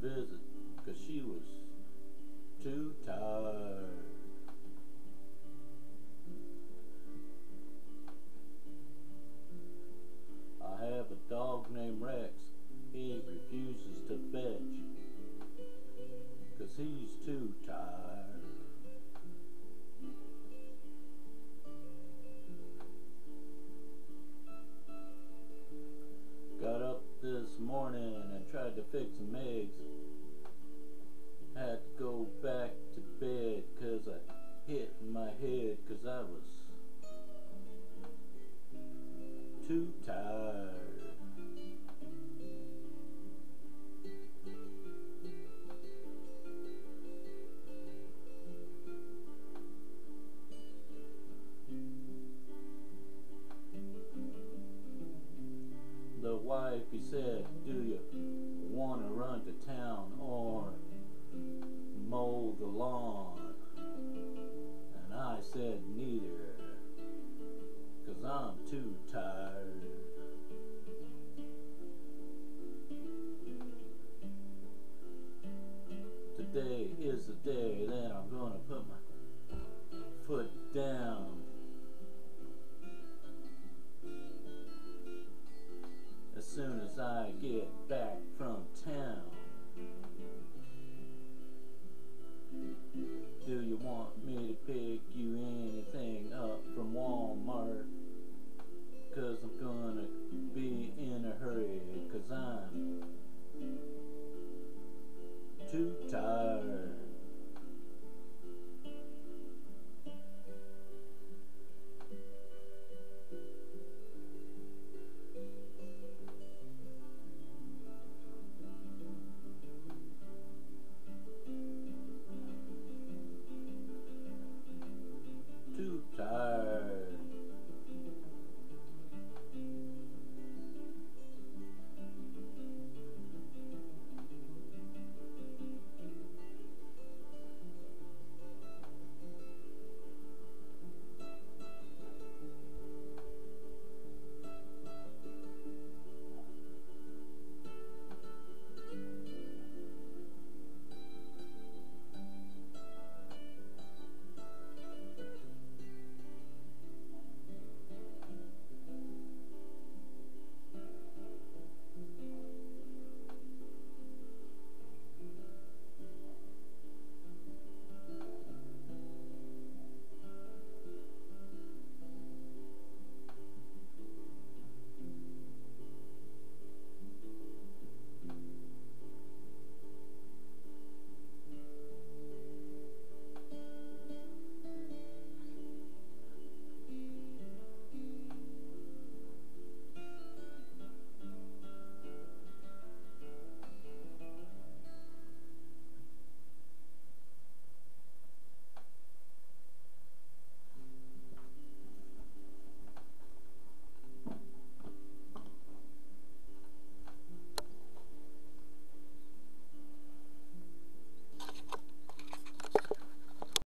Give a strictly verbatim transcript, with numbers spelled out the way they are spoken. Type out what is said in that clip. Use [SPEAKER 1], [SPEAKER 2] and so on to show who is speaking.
[SPEAKER 1] visit because she was too tired. I have a dog named Rex. He refuses to fetch because he's too tired. Got up this morning and tried to fix some eggs. Had to go back to bed cause I hit my head cause I was too tired. The wifey said, do you want to run to town or mow the lawn? And I said neither, cause I'm too tired. Today is the day that I'm gonna put my foot down. As soon as I get back from town. Do you want me to pick you anything up from Walmart? Cause I'm gonna be in a hurry, cause I'm too tired.